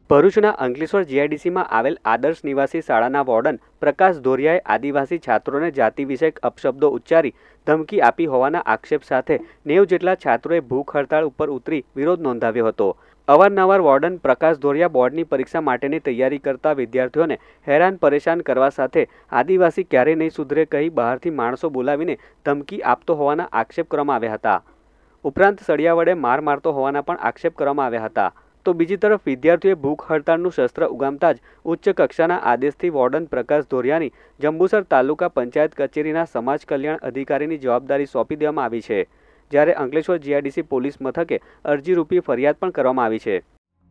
ભરૂચના અંકલેશ્વર જીઆઈડીસીમાં આવેલ આદર્શ નિવાસી શાળાના વોર્ડન પ્રકાશ ધોરિયાએ આદિવાસી છાત્રોને જાતિ વિષયક અપશબ્દો ઉચ્ચારી ધમકી આપી હોવાના આક્ષેપ સાથે 90 જેટલા છાત્રોએ ભૂખ હડતાળ ઉપર ઉતરી વિરોધ નોંધાવ્યો હતો। અવારનવાર વોર્ડન પ્રકાશ ધોરિયા બોર્ડની પરીક્ષા માટેની તૈયારી કરતા વિદ્યાર્થીઓને હેરાન પરેશાન કરવા સાથે આદિવાસી ક્યારેય નહીં સુધરે કહી બહારથી માણસો બોલાવીને ધમકી આપતો હોવાના આક્ષેપ કરવામાં આવ્યા હતા। ઉપરાંત સળિયા વડે માર મારતો હોવાના પણ આક્ષેપ કરવામાં આવ્યા હતા। તો બીજી તરફ વિદ્યાર્થીઓએ ભૂખ હડતાળનું શસ્ત્ર ઉગામતા જ ઉચ્ચ કક્ષાના આદેશથી વોર્ડન પ્રકાશ ધોરિયાની જંબુસર તાલુકા પંચાયત કચેરીના સમાજ કલ્યાણ અધિકારીની જવાબદારી સોંપી દેવામાં આવી છે, જ્યારે અંકલેશ્વર જીઆઈડીસી પોલીસ મથકે અરજીરૂપી ફરિયાદ પણ કરવામાં આવી છે।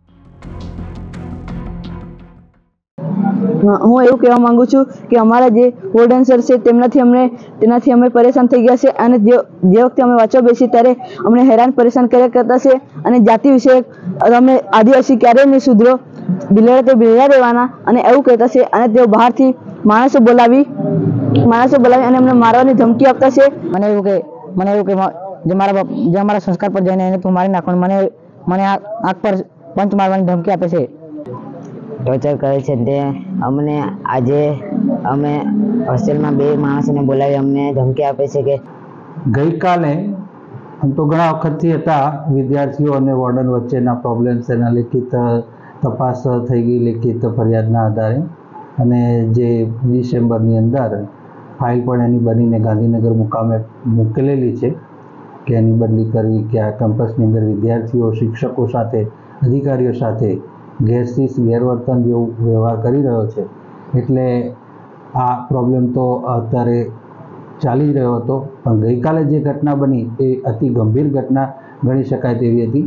હું એવું કહેવા માંગુ છું કે અમારા જે વોર્ડન સર છે તેનાથી અમે પરેશાન થઈ ગયા છે અને જે વખતે અમે વાંચવા બેસી ત્યારે અમને હેરાન પરેશાન કર્યા કરતા છે અને જાતિ વિશે અમે આદિવાસી ક્યારેય નહીં સુધરો, બિલાડા તે બિલાડા રહેવાના અને એવું કહેતા છે અને તેઓ બહારથી માણસો બોલાવી અને અમને મારવાની ધમકી આપતા છે। મને એવું કે જે મારા સંસ્કાર પર જઈને એને મારી નાખવાનું, મને આંખ પર પંચ મારવાની ધમકી આપે છે, ટોર્ચર કરે છે। તે અમને આજે અમે હોસ્ટેલમાં 2 માણસોને બોલાવી અમને ધમકી આપે છે કે ગઈકાલે તો ઘણા વખતથી હતા વિદ્યાર્થીઓ અને વોર્ડન વચ્ચેના પ્રોબ્લેમ્સ, એના લેખિત તપાસ થઈ ગઈ લેખિત ફરિયાદના આધારે, અને જે ડિસેમ્બરની અંદર ફાઇલ પણ એની બનીને ગાંધીનગર મુકામે મોકલેલી છે કે એની બદલી કરવી કે આ કેમ્પસની અંદર વિદ્યાર્થીઓ શિક્ષકો સાથે અધિકારીઓ સાથે ગેરવર્તન જેવું વ્યવહાર કરી રહ્યો છે, એટલે આ પ્રોબ્લેમ તો અત્યારે ચાલી જ રહ્યો હતો। પણ ગઈકાલે જે ઘટના બની એ અતિ ગંભીર ઘટના ગણી શકાય તેવી હતી।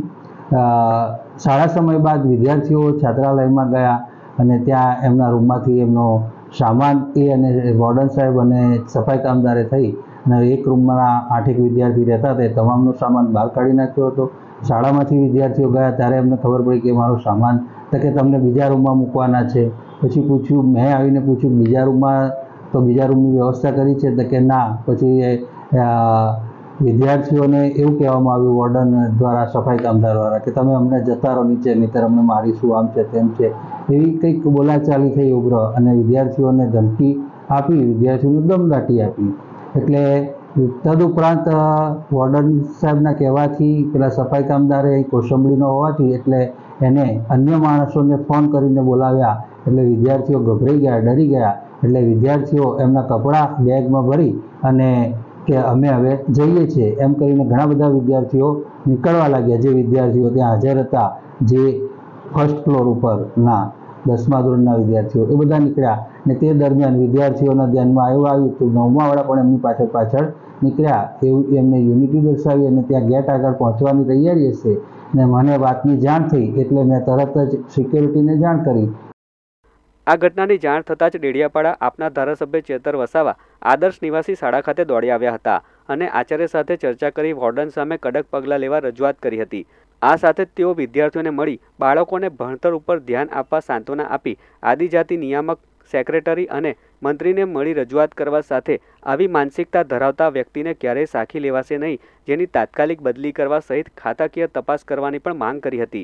શાળા સમય બાદ વિદ્યાર્થીઓ છાત્રાલયમાં ગયા અને ત્યાં એમના રૂમમાંથી એમનો સામાન અને વોર્ડન સાહેબ અને સફાઈ કામદારે થઈ અને એક રૂમમાં 8 વિદ્યાર્થી રહેતા હતા, તમામનો સામાન બહાર કાઢી નાખ્યો હતો। શાળામાંથી વિદ્યાર્થીઓ ગયા ત્યારે એમને ખબર પડી કે મારો સામાન તો કે તમને બીજા રૂમમાં મૂકવાના છે। પછી પૂછ્યું, મેં આવીને પૂછ્યું બીજા રૂમમાં, તો બીજા રૂમની વ્યવસ્થા કરી છે તો કે ના। પછી વિદ્યાર્થીઓને એવું કહેવામાં આવ્યું વોર્ડન દ્વારા, સફાઈ કામદાર દ્વારા, કે તમે અમને જતા રહો નીચે, નહીંતર અમને મારીશું, આમ છે તેમ છે, એવી કંઈક બોલાચાલી થઈ ઉગ્ર અને વિદ્યાર્થીઓને ધમકી આપી, વિદ્યાર્થીઓને દમદાટી આપી। એટલે તદુપરાંત વોર્ડન સાહેબના કહેવાથી પેલા સફાઈ કામદારે કોસંબડીનો હોવાથી એટલે એને અન્ય માણસોને ફોન કરીને બોલાવ્યા, એટલે વિદ્યાર્થીઓ ગભરાઈ ગયા, ડરી ગયા। એટલે વિદ્યાર્થીઓ એમના કપડાં બેગમાં ભરી અને કે અમે હવે જઈએ છીએ એમ કરીને ઘણા બધા વિદ્યાર્થીઓ નીકળવા લાગ્યા। જે વિદ્યાર્થીઓ ત્યાં હાજર હતા, જે ફર્સ્ટ ફ્લોર ઉપરના 10મા ધોરણના વિદ્યાર્થીઓ, એ બધા નીકળ્યા ને તે દરમિયાન વિદ્યાર્થીઓના ધ્યાનમાં એવું આવ્યું તો 9માવાળા પણ એમની પાછળ નીકળ્યા। એવું એમને યુનિટી દર્શાવી અને ત્યાં ગેટ આગળ પહોંચવાની તૈયારી હશે ને મને વાતની જાણ થઈ એટલે મેં તરત જ સિક્યોરિટીને જાણ કરી। આ ઘટનાની જાણ થતાં જ ડેડિયાપાડા આપના ધારાસભ્ય ચેતર વસાવા આદર્શ નિવાસી શાળા ખાતે દોડી આવ્યા હતા અને આચાર્ય સાથે ચર્ચા કરી વોર્ડન સામે કડક પગલાં લેવા રજૂઆત કરી હતી। આ સાથે જ તેઓ વિદ્યાર્થીઓને મળી બાળકોને ભણતર ઉપર ધ્યાન આપવા સાંત્વના આપી આદિજાતિ નિયામક સેક્રેટરી અને મંત્રીને મળી રજૂઆત કરવા સાથે આવી માનસિકતા ધરાવતા વ્યક્તિને ક્યારેય સાખી લેવાશે નહીં, જેની તાત્કાલિક બદલી કરવા સહિત ખાતાકીય તપાસ કરવાની પણ માંગ કરી હતી।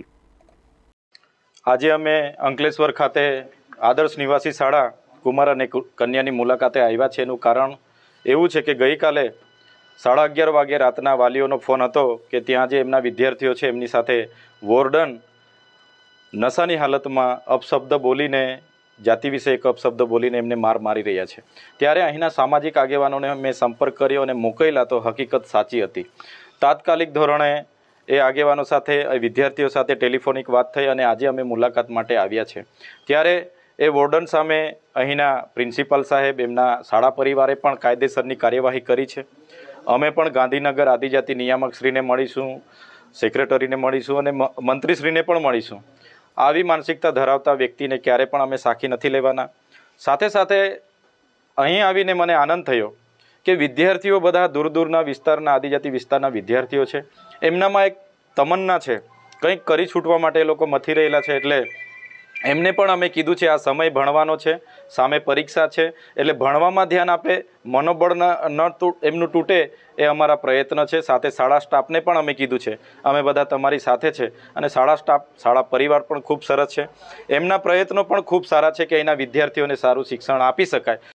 આજે અમે અંકલેશ્વર ખાતે આદર્શ નિવાસી શાળા કુમાર અને કન્યાની મુલાકાતે આવ્યા છે। એનું કારણ એવું છે કે ગઈકાલે 11:30 વાગે રાતના વાલીઓનો ફોન હતો કે ત્યાં જે એમના વિદ્યાર્થીઓ છે એમની સાથે વોર્ડન નશાની હાલતમાં અપશબ્દ બોલીને, જાતિ વિશે એક અપશબ્દ બોલીને એમને મારી રહ્યા છે। ત્યારે અહીંના સામાજિક આગેવાનોને મેં સંપર્ક કર્યો અને મોકલ્યા તો હકીકત સાચી હતી। તાત્કાલિક ધોરણે એ આગેવાનો સાથે, વિદ્યાર્થીઓ સાથે ટેલિફોનિક વાત થઈ અને આજે અમે મુલાકાત માટે આવ્યા છે। ત્યારે એ વોર્ડન સામે અહીંના પ્રિન્સિપાલ સાહેબ, એમના શાળા પરિવારે પણ કાયદેસરની કાર્યવાહી કરી છે। અમે પણ ગાંધીનગર આદિજાતિ નિયામકશ્રીને મળીશું, સેક્રેટરીને મળીશું અને મંત્રીશ્રીને પણ મળીશું। આવી માનસિકતા ધરાવતા વ્યક્તિને ક્યારે પણ અમે સાખી નથી લેવાના। સાથે સાથે અહીં આવીને મને આનંદ થયો કે વિદ્યાર્થીઓ બધા દૂર દૂરના વિસ્તારના, આદિજાતિ વિસ્તારના વિદ્યાર્થીઓ છે, એમનામાં એક તમન્ના છે, કંઈક કરી છૂટવા માટે એ લોકો મથી રહેલા છે। એટલે એમને પણ અમે કીધું છે આ સમય ભણવાનો છે, સામે પરીક્ષા છે, એટલે ભણવામાં ધ્યાન આપે, મનોબળ એમનું તૂટે એ અમારા પ્રયત્ન છે. સાથે શાળા સ્ટાફને પણ અમે કીધું છે અમે બધા તમારી સાથે છે, અને શાળા સ્ટાફ, શાળા પરિવાર પણ ખૂબ સરસ છે. એમના પ્રયત્નો પણ ખૂબ સારા છે કે એના વિદ્યાર્થીઓને સારું શિક્ષણ આપી શકાય.